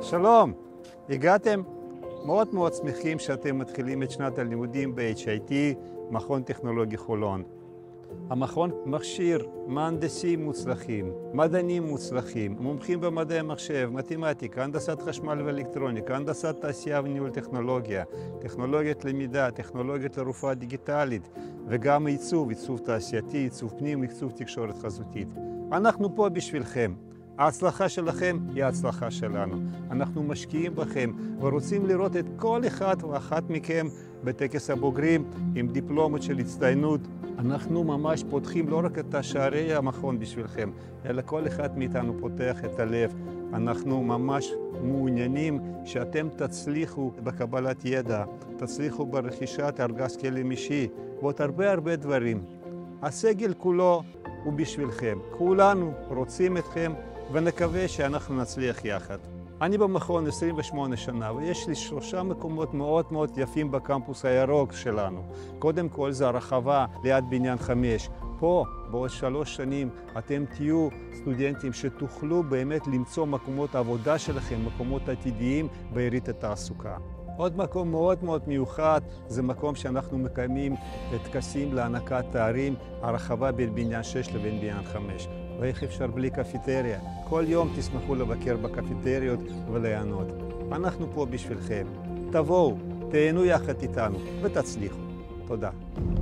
שלום, הגעתם? מאוד מאוד שמחים שאתם מתחילים את שנת הלימודים ב-HIT, מכון טכנולוגי חולון. המכון מכשיר מהנדסים מוצלחים, מדענים מוצלחים, מומחים במדעי מחשב, מתמטיקה, הנדסת חשמל ואלקטרוניקה, הנדסת תעשייה וניהול טכנולוגיה, טכנולוגיית למידה, טכנולוגיית לרפואה דיגיטלית, וגם עיצוב תעשייתי, עיצוב פנים, עיצוב תקשורת חזותית. אנחנו פה בשבילכם. ההצלחה שלכם היא ההצלחה שלנו. אנחנו משקיעים בכם ורוצים לראות את כל אחד ואחת מכם בטקס הבוגרים עם דיפלומות של הצטיינות. אנחנו ממש פותחים לא רק את שערי המכון בשבילכם, אלא כל אחד מאיתנו פותח את הלב. אנחנו ממש מעוניינים שאתם תצליחו בקבלת ידע, תצליחו ברכישת ארגז כלים אישי ועוד הרבה דברים. הסגל כולו הוא בשבילכם. כולנו רוצים אתכם ונקווה שאנחנו נצליח יחד. אני במכון 28 שנה ויש לי 3 מקומות מאוד יפים בקמפוס הירוק שלנו. קודם כל זה הרחבה ליד בניין 5. פה בעוד 3 שנים אתם תהיו סטודנטים שתוכלו באמת למצוא מקומות עבודה שלכם, מקומות עתידיים ביריד התעסוקה. עוד מקום מאוד מיוחד זה מקום שאנחנו מקיימים טקסים להענקת תארים, הרחבה בין בניין 6 לבין בניין 5. ואיך אפשר בלי קפיטריה? כל יום תשמחו לבקר בקפיטריות וליהנות. אנחנו פה בשבילכם. תבואו, תהנו יחד איתנו ותצליחו. תודה.